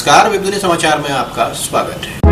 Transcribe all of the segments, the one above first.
नमस्कार, वेब दुनिया समाचार में आपका स्वागत है।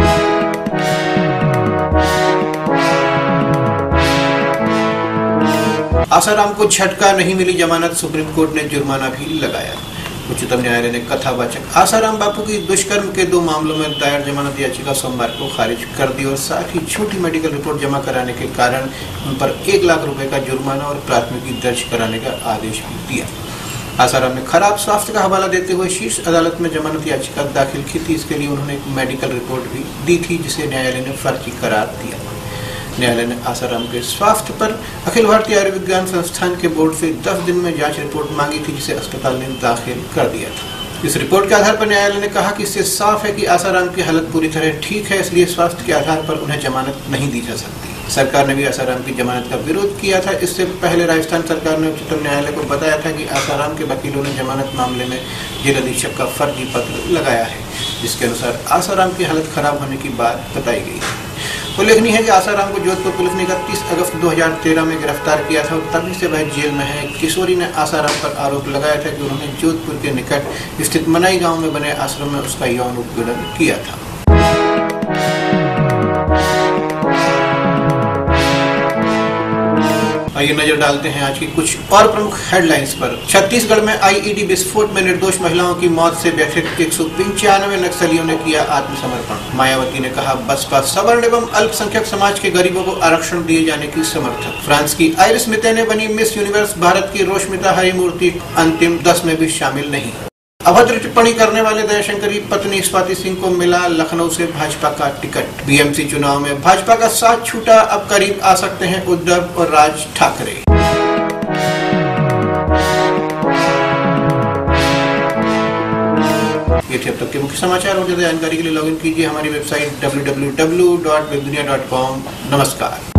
आसाराम को झटका, नहीं मिली जमानत, सुप्रीम कोर्ट ने जुर्माना भी लगाया। उच्चतम न्यायालय ने कथावाचक आसाराम बापू की दुष्कर्म के 2 मामलों में दायर जमानत याचिका सोमवार को खारिज कर दी और साथ ही झूठी मेडिकल रिपोर्ट जमा कराने के कारण उन पर 1 लाख रुपए का जुर्माना और प्राथमिकी दर्ज कराने का आदेश भी दिया। आसाराम ने खराब स्वास्थ्य का हवाला देते हुए शीर्ष अदालत में जमानत याचिका दाखिल की थी। इसके लिए उन्होंने एक मेडिकल रिपोर्ट भी दी थी, जिसे न्यायालय ने फर्जी करार दिया। न्यायालय ने आसाराम के स्वास्थ्य पर अखिल भारतीय आयुर्विज्ञान संस्थान के बोर्ड से 10 दिन में जांच रिपोर्ट मांगी थी, जिसे अस्पताल ने दाखिल कर दिया था। इस रिपोर्ट के आधार पर न्यायालय ने कहा कि इससे साफ है कि आसाराम की हालत पूरी तरह ठीक है, इसलिए स्वास्थ्य के आधार पर उन्हें जमानत नहीं दी जा सकती। सरकार ने भी आसाराम की जमानत का विरोध किया था। इससे पहले राजस्थान सरकार ने उच्चतम न्यायालय को बताया था कि आसाराम के वकीलों ने जमानत मामले में जेल अधीक्षक का फर्जी पत्र लगाया है, जिसके अनुसार आसाराम की हालत खराब होने की बात बताई गई है। उल्लेखनीय है कि आसाराम को जोधपुर पुलिस ने 31 अगस्त 2013 में गिरफ्तार किया था और तभी से वह जेल में है। किशोरी ने आसाराम पर आरोप लगाया था कि उन्होंने जोधपुर के निकट स्थित मनाई गांव में बने आश्रम में उसका यौन उत्पीड़न किया था। आइए नजर डालते हैं आज की कुछ और प्रमुख हेडलाइंस पर। छत्तीसगढ़ में आईईडी विस्फोट में निर्दोष महिलाओं की मौत से व्यथित 195 नक्सलियों ने किया आत्मसमर्पण। मायावती ने कहा, बसपा सवर्ण एवं अल्पसंख्यक समाज के गरीबों को आरक्षण दिए जाने की समर्थक। फ्रांस की आइरिस मिते बनी मिस यूनिवर्स, भारत की रोशमिता हरिमूर्ति अंतिम 10 में भी शामिल नहीं। अभद्र टिप्पणी करने वाले दयाशंकर की पत्नी स्वाति सिंह को मिला लखनऊ से भाजपा का टिकट। बीएमसी चुनाव में भाजपा का साथ छूटा, अब करीब आ सकते हैं उद्धव और राज ठाकरे। ये थे अब तक के मुख्य समाचार। और ज्यादा जानकारी के लिए लॉगिन कीजिए हमारी वेबसाइट www.webdunia.com। नमस्कार।